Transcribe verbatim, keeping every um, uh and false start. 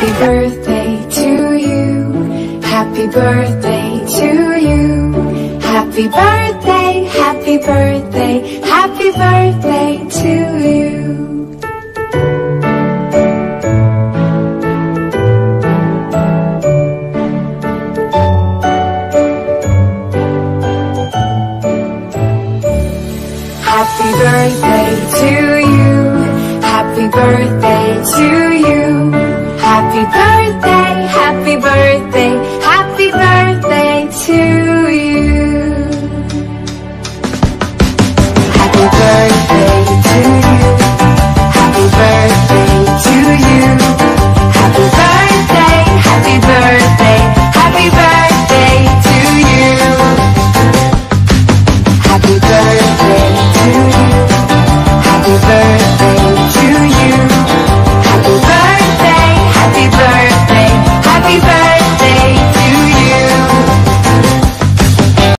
Happy birthday to you. Happy birthday to you. Happy birthday, happy birthday, happy birthday to you. Happy birthday to you. Happy birthday to you. Happy birthday, happy birthday, happy birthday to you.